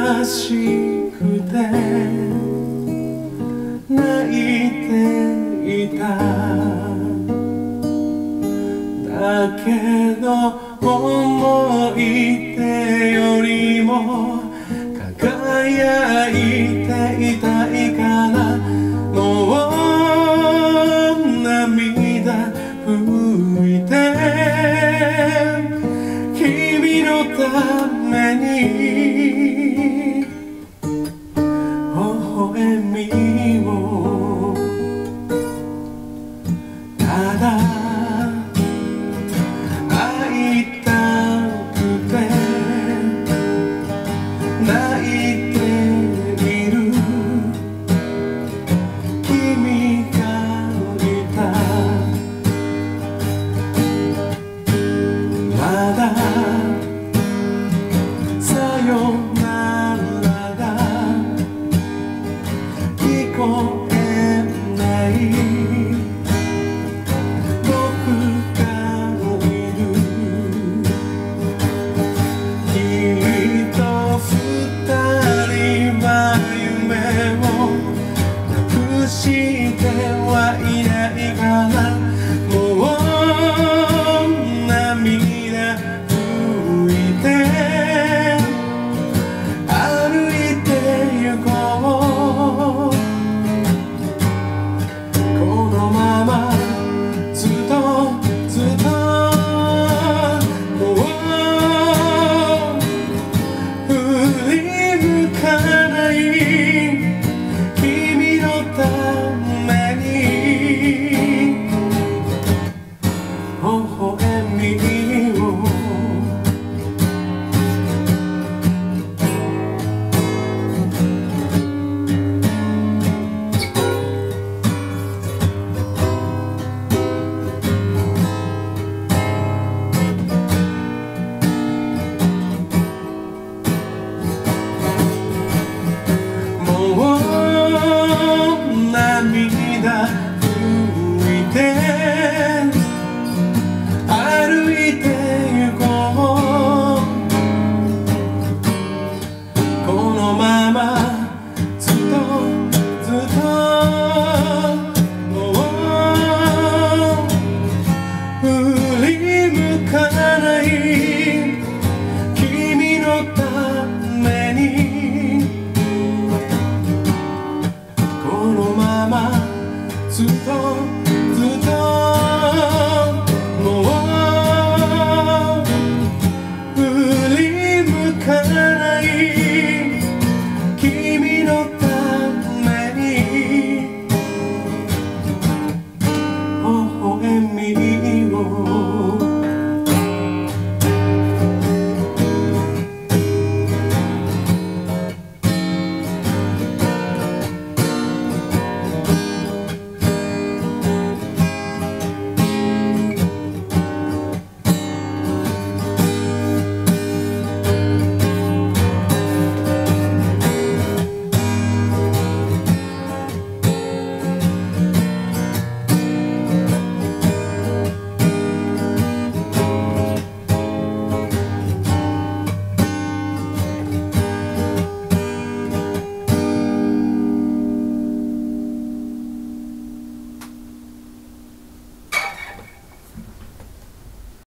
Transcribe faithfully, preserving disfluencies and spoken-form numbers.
しくて泣いていた。だけど思い出よりも輝いていたいから、もう涙拭いて君のために微笑みをただ会いたくて泣いている君がいた。まださよならが聞こえない。僕がいる。君と二人は夢をなくしてはいないから、もう涙拭いて歩いて行こう。このままずっとずっともう振り向かない。君のために微笑みを涙拭いて歩いて行こう。このままずっとずっともう振り向かない。君のためにこのままずっとずっともう振り向かない。